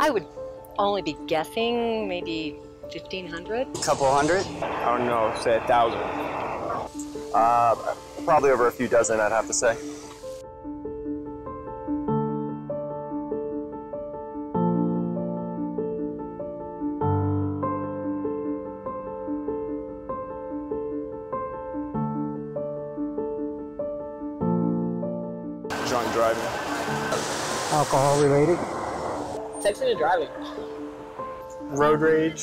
I would only be guessing maybe 1,500. Couple hundred? I don't know, say 1,000. Probably over a few dozen, I'd have to say. Drunk driving. Alcohol related? Texting and driving. Road rage.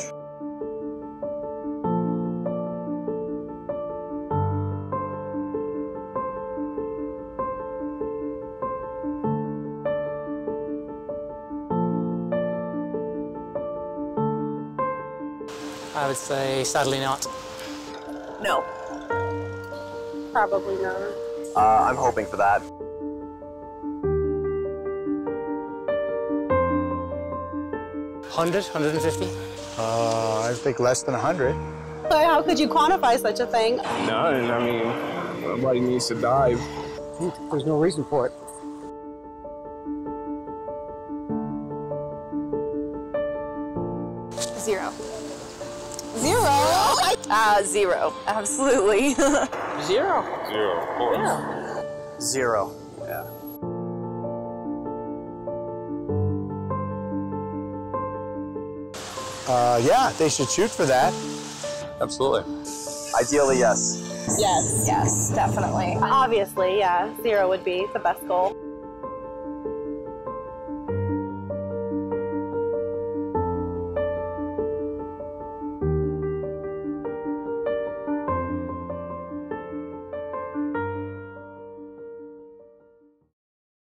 I would say sadly not. No. Probably not. I'm hoping for that. $100, $150? I think less than 100. But how could you quantify such a thing? None, I mean, nobody needs to die. There's no reason for it. Zero. Zero? Zero. Absolutely. Zero. Zero, of course. Yeah. Zero. Yeah. Yeah, they should shoot for that. Absolutely. Ideally, yes. Yes. Yes, definitely. Obviously, yeah. 0 would be the best goal.